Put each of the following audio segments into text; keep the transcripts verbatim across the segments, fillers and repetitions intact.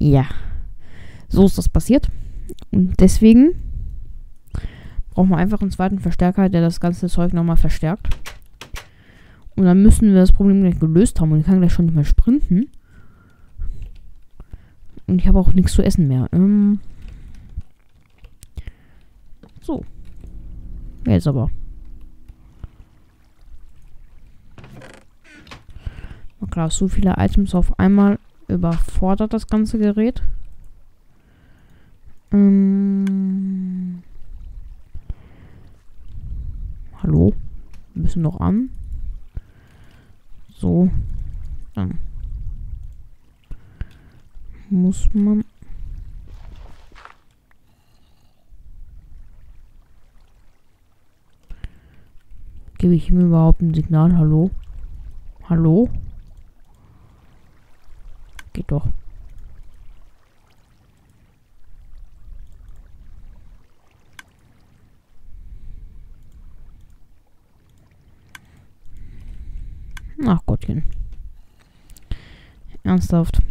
ja. So ist das passiert. Und deswegen brauchen wir einfach einen zweiten Verstärker, der das ganze Zeug nochmal verstärkt. Und dann müssen wir das Problem gleich gelöst haben. Und ich kann gleich schon nicht mehr sprinten. Und ich habe auch nichts zu essen mehr. Ähm so. Jetzt aber. Na klar, so viele Items auf einmal überfordert das ganze Gerät. Ähm Hallo? Wir müssen noch an. So. Dann muss man gebe ich ihm überhaupt ein Signal? Hallo? Hallo? Geht doch. Ach Gottchen. Ernsthaft.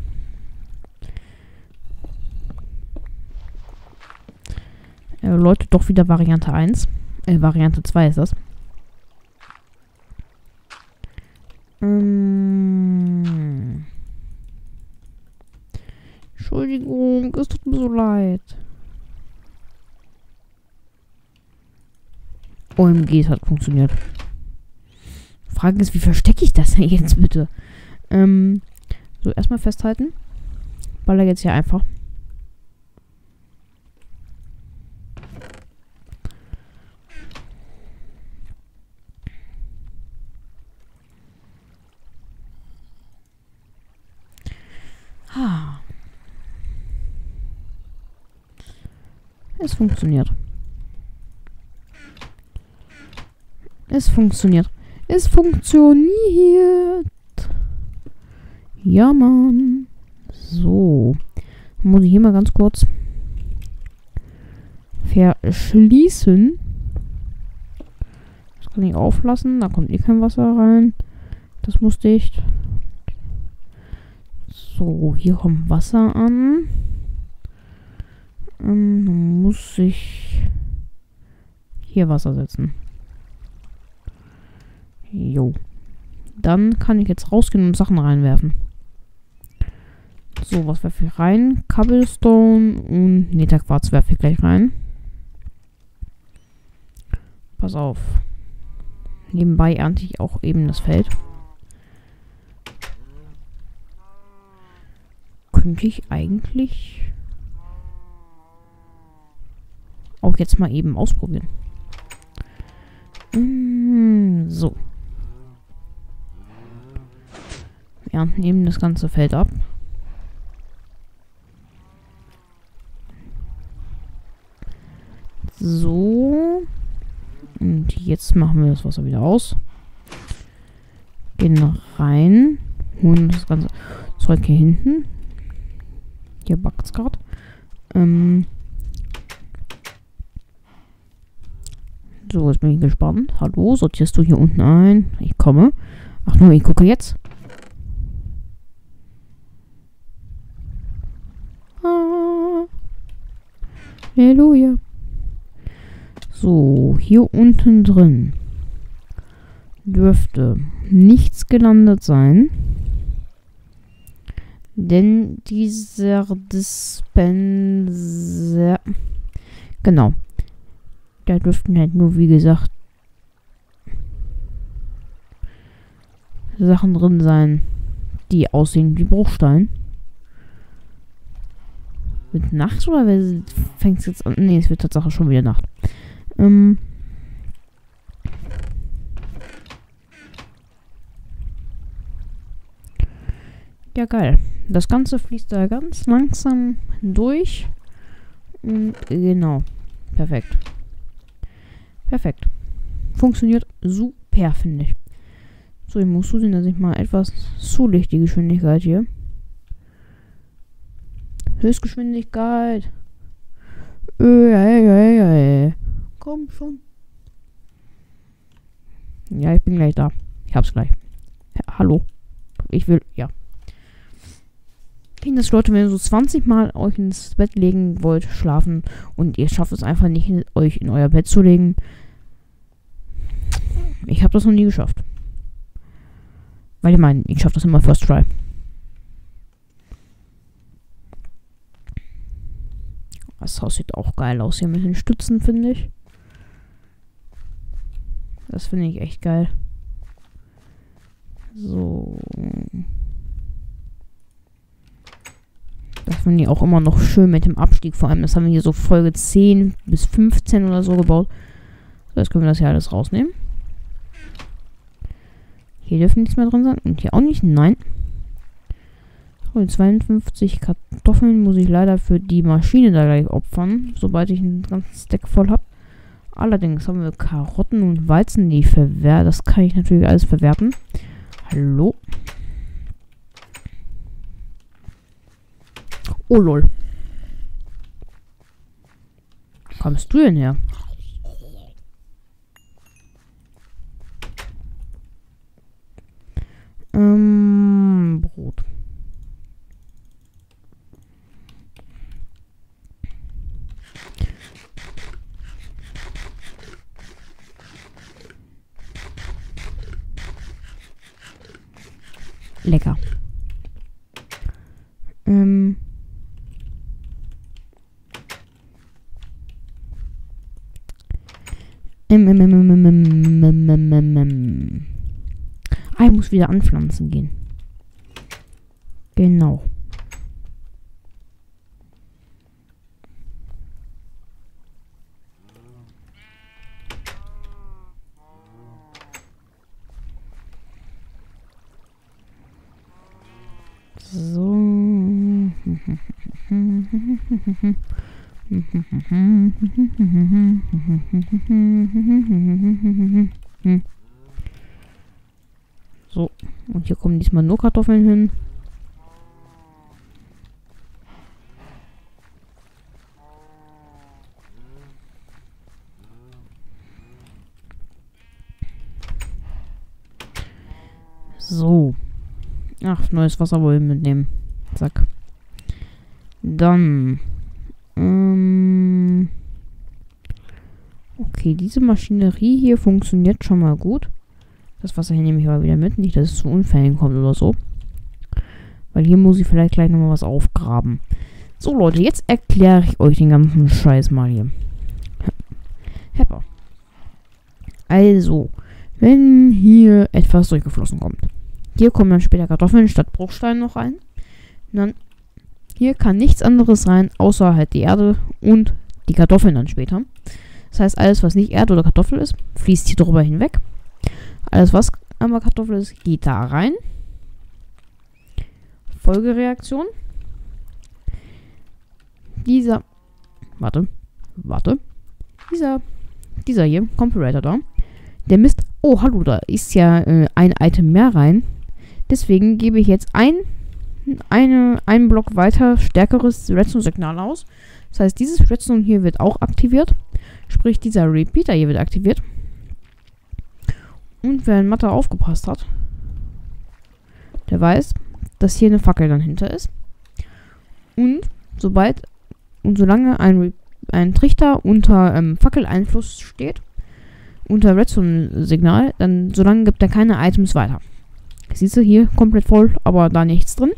Äh, Leute, doch wieder Variante eins. Äh, Variante zwei ist das. Ähm. Entschuldigung, es tut mir so leid. O M G, es hat funktioniert. Frage ist, wie verstecke ich das denn jetzt bitte? Ähm, so, erstmal festhalten. Baller jetzt hier einfach. Ah. Es funktioniert. Es funktioniert. Es funktioniert. Ja, Mann. So. Muss ich hier mal ganz kurz verschließen. Das kann ich auflassen. Da kommt eh kein Wasser rein. Das muss dicht. So, hier kommt Wasser an. Ähm, dann muss ich hier Wasser setzen. Jo. Dann kann ich jetzt rausgehen und Sachen reinwerfen. So, was werfe ich rein? Cobblestone und Netherquarz werfe ich gleich rein. Pass auf. Nebenbei ernte ich auch eben das Feld. Könnte ich eigentlich auch jetzt mal eben ausprobieren. Mm, so. Wir ernten eben das ganze Feld ab. So. Und jetzt machen wir das Wasser wieder aus. Gehen rein. Holen das ganze Zeug hier hinten. Hier backt's gerade. Ähm. So, jetzt bin ich gespannt. Hallo, sortierst du hier unten ein? Ich komme. Ach nur, ich gucke jetzt. Ah. Halleluja. So, hier unten drin dürfte nichts gelandet sein. Denn dieser Dispenser... Genau. Da dürften halt nur, wie gesagt, Sachen drin sein, die aussehen wie Bruchstein. Wird Nacht oder fängt es jetzt an? Ne, es wird tatsächlich schon wieder Nacht. Ähm... Ja, geil. Das Ganze fließt da ganz langsam durch. Und genau. Perfekt. Perfekt. Funktioniert super, finde ich. So, ich muss zusehen, dass ich mal etwas zulicht die Geschwindigkeit hier. Höchstgeschwindigkeit. Äh, äh, äh, äh. Komm schon. Ja, ich bin gleich da. Ich hab's gleich. Ja, hallo. Ich will, ja. Kenne das, Leute, wenn ihr so zwanzig Mal euch ins Bett legen wollt, schlafen und ihr schafft es einfach nicht, euch in euer Bett zu legen. Ich habe das noch nie geschafft. Weil ich meine, ich schaffe das immer first try. Das Haus sieht auch geil aus hier mit den Stützen, finde ich. Das finde ich echt geil. So. Das finde ich auch immer noch schön mit dem Abstieg. Vor allem, das haben wir hier so Folge zehn bis fünfzehn oder so gebaut. So, jetzt können wir das hier alles rausnehmen. Hier dürfen nichts mehr drin sein. Und hier auch nicht. Nein. So, zweiundfünfzig Kartoffeln muss ich leider für die Maschine da gleich opfern. Sobald ich einen ganzen Stack voll habe. Allerdings haben wir Karotten und Weizen, die verwerten. Das kann ich natürlich alles verwerten. Hallo. Oh lol. Wo kommst du denn her? Ähm, Brot. Lecker. Ähm. Ähm, ähm, ähm, ähm, ähm, ähm, ähm, ähm. Ah, ich muss wieder anpflanzen gehen. Genau. So. So. Und hier kommen diesmal nur Kartoffeln hin. So. Ach, neues Wasser wollen wir mitnehmen. Zack. Dann. Ähm, okay, diese Maschinerie hier funktioniert schon mal gut. Das Wasser hier nehme ich aber wieder mit. Nicht, dass es zu Unfällen kommt oder so. Weil hier muss ich vielleicht gleich nochmal was aufgraben. So, Leute, jetzt erkläre ich euch den ganzen Scheiß mal hier. Hepper. Also, wenn hier etwas durchgeflossen kommt. Hier kommen dann später Kartoffeln statt Bruchstein noch rein. Und dann hier kann nichts anderes rein, außer halt die Erde und die Kartoffeln dann später. Das heißt, alles, was nicht Erde oder Kartoffel ist, fließt hier drüber hinweg. Alles, was aber Kartoffel ist, geht da rein. Folgereaktion. Dieser, warte, warte. Dieser, dieser hier, Comparator da, der misst, oh, hallo, da ist ja äh, ein Item mehr rein. Deswegen gebe ich jetzt ein, eine, einen Block weiter stärkeres Redstone-Signal aus. Das heißt, dieses Redstone hier wird auch aktiviert. Sprich, dieser Repeater hier wird aktiviert. Und wer in Mathe aufgepasst hat, der weiß, dass hier eine Fackel dann hinter ist. Und sobald und solange ein, Re ein Trichter unter ähm, Fackeleinfluss steht, unter Redstone-Signal, dann solange gibt er keine Items weiter. Siehst du, hier komplett voll, aber da nichts drin.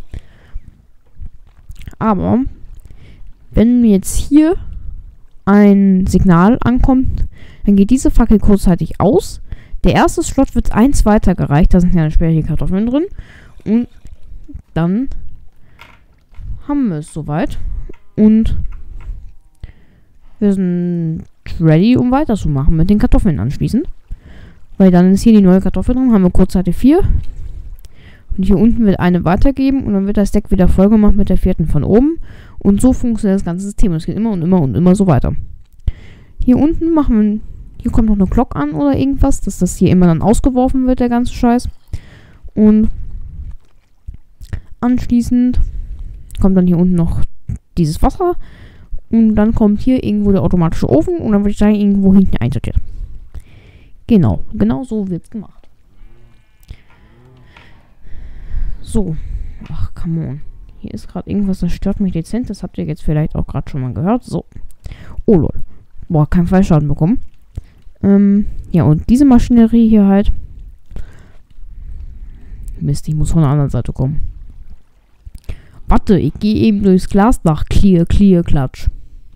Aber wenn jetzt hier ein Signal ankommt, dann geht diese Fackel kurzzeitig aus. Der erste Slot wird eins weitergereicht, da sind ja später hier Kartoffeln drin. Und dann haben wir es soweit. Und wir sind ready, um weiterzumachen mit den Kartoffeln anschließend. Weil dann ist hier die neue Kartoffel drin, haben wir kurzzeitig vier. Und hier unten wird eine weitergeben und dann wird das Deck wieder voll gemacht mit der vierten von oben. Und so funktioniert das ganze System. Es geht immer und immer und immer so weiter. Hier unten machen wir, hier kommt noch eine Glock an oder irgendwas, dass das hier immer dann ausgeworfen wird, der ganze Scheiß. Und anschließend kommt dann hier unten noch dieses Wasser. Und dann kommt hier irgendwo der automatische Ofen und dann wird es da irgendwo hinten einsortiert. Genau, genau so wird es gemacht. So. Ach, come on. Hier ist gerade irgendwas, das stört mich dezent. Das habt ihr jetzt vielleicht auch gerade schon mal gehört. So. Oh lol. Boah, kein Fallschaden bekommen. Ähm, ja, und diese Maschinerie hier halt. Mist, ich muss von der anderen Seite kommen. Warte, ich gehe eben durchs Glasdach. Clear, clear, klatsch.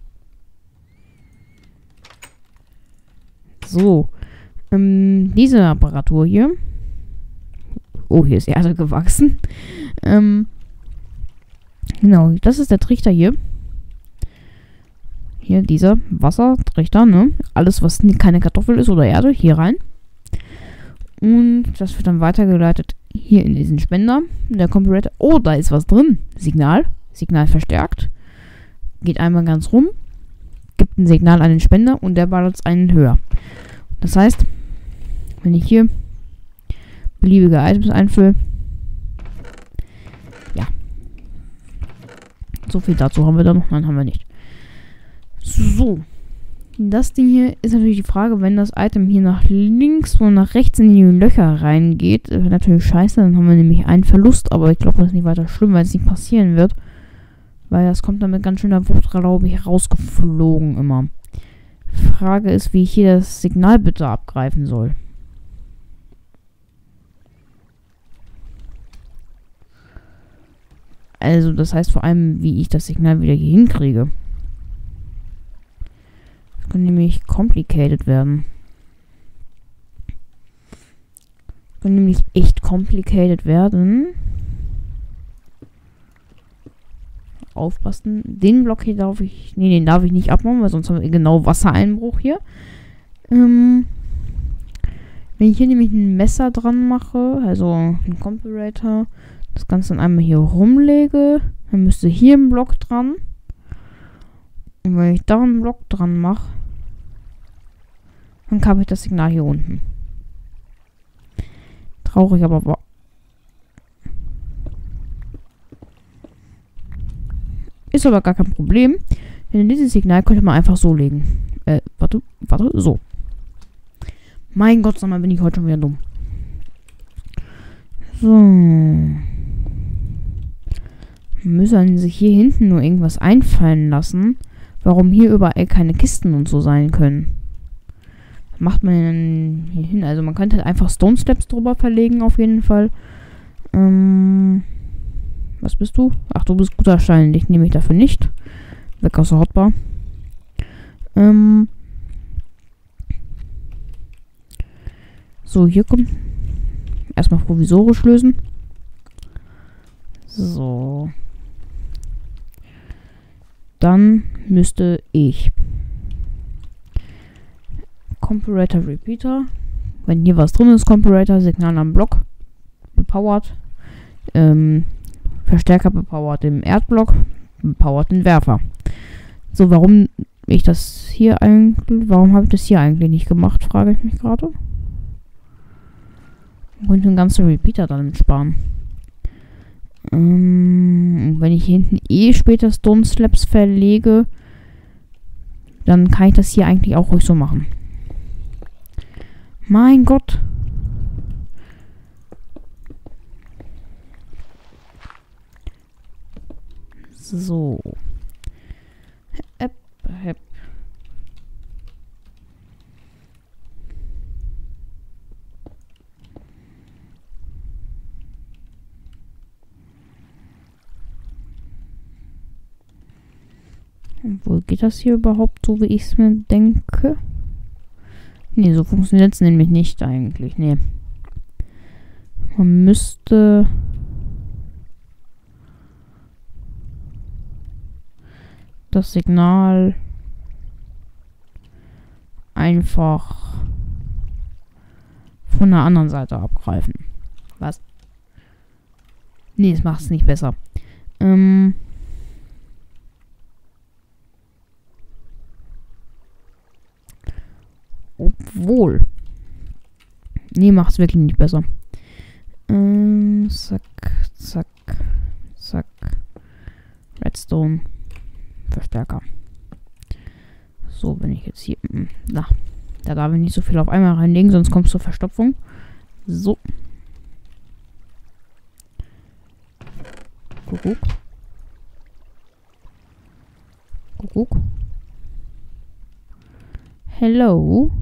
So. Ähm, diese Apparatur hier. Oh, hier ist Erde gewachsen. Ähm, genau, das ist der Trichter hier. Hier, dieser Wassertrichter, ne? Alles, was keine Kartoffel ist oder Erde, hier rein. Und das wird dann weitergeleitet hier in diesen Spender. Der Comparator. Oh, da ist was drin. Signal. Signal verstärkt. Geht einmal ganz rum. Gibt ein Signal an den Spender und der ballert einen höher. Das heißt, wenn ich hier beliebige Items einfülle. Ja. So viel dazu haben wir da noch. Nein, haben wir nicht. So. Das Ding hier ist natürlich die Frage, wenn das Item hier nach links und nach rechts in die Löcher reingeht, wäre natürlich scheiße, dann haben wir nämlich einen Verlust, aber ich glaube, das ist nicht weiter schlimm, weil es nicht passieren wird. Weil das kommt dann mit ganz schöner Wucht, glaube ich, rausgeflogen immer. Frage ist, wie ich hier das Signal bitte abgreifen soll. Also, das heißt vor allem, wie ich das Signal wieder hier hinkriege. Kann nämlich complicated werden. Kann nämlich echt complicated werden. Aufpassen. Den Block hier darf ich... Nee, den darf ich nicht abmachen, weil sonst haben wir genau Wassereinbruch hier. Ähm, wenn ich hier nämlich ein Messer dran mache, also ein Comparator, das Ganze dann einmal hier rumlege, dann müsste hier ein Block dran. Und wenn ich da einen Block dran mache, dann habe ich das Signal hier unten. Traurig, aber war. Ist aber gar kein Problem. Denn dieses Signal könnte man einfach so legen. Äh, warte, warte, so. Mein Gott, sag mal, bin ich heute schon wieder dumm. So. Müssen sich hier hinten nur irgendwas einfallen lassen, warum hier überall keine Kisten und so sein können. Was macht man denn hier hin? Also man könnte halt einfach Stone Steps drüber verlegen, auf jeden Fall. Ähm, was bist du? Ach, du bist guter Stein. Dich nehme ich dafür nicht. Weg aus der Hotbar. Ähm, so, hier kommt. Erstmal provisorisch lösen. So. Dann müsste ich Comparator Repeater. Wenn hier was drin ist, Comparator, Signal am Block. Bepowert. Ähm, Verstärker bepowert den Erdblock. Bepowert den Werfer. So, warum ich das hier eigentlich. Warum habe ich das hier eigentlich nicht gemacht, frage ich mich gerade. Ich könnte den ganzen Repeater dann sparen. Ähm, wenn ich hier hinten eh später Stone Slabs verlege, dann kann ich das hier eigentlich auch ruhig so machen. Mein Gott. So. Hepp, hepp. Wo geht das hier überhaupt so, wie ich es mir denke? Nee, so funktioniert es nämlich nicht eigentlich. Nee. Man müsste... das Signal einfach von der anderen Seite abgreifen. Was? Nee, das macht es nicht besser. Ähm... Obwohl. Nee, macht es wirklich nicht besser. Ähm, zack, zack, zack. Redstone. Verstärker. So, wenn ich jetzt hier... Na, da darf ich nicht so viel auf einmal reinlegen, sonst kommt es zur Verstopfung. So. Kuckuck. Kuckuck. Hello.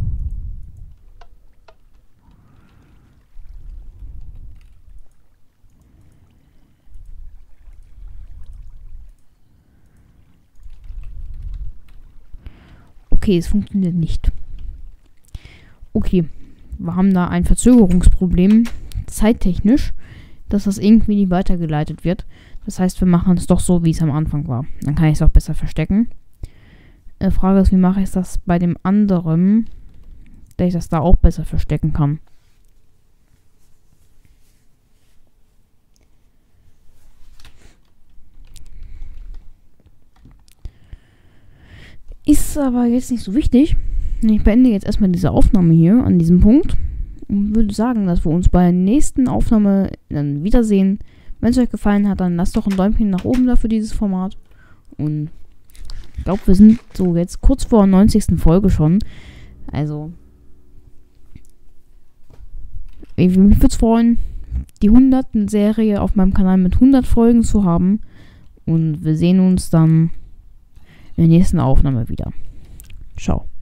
Okay, es funktioniert nicht. Okay, wir haben da ein Verzögerungsproblem, zeittechnisch, dass das irgendwie nicht weitergeleitet wird. Das heißt, wir machen es doch so, wie es am Anfang war. Dann kann ich es auch besser verstecken. Die Frage ist, wie mache ich das bei dem anderen, dass ich das da auch besser verstecken kann. Ist aber jetzt nicht so wichtig. Ich beende jetzt erstmal diese Aufnahme hier an diesem Punkt und würde sagen, dass wir uns bei der nächsten Aufnahme dann wiedersehen. Wenn es euch gefallen hat, dann lasst doch ein Däumchen nach oben da für dieses Format. Und ich glaube, wir sind so jetzt kurz vor der neunzigsten Folge schon. Also, mich würde es freuen, die hundertste Serie auf meinem Kanal mit hundert Folgen zu haben. Und wir sehen uns dann in der nächsten Aufnahme wieder. Ciao.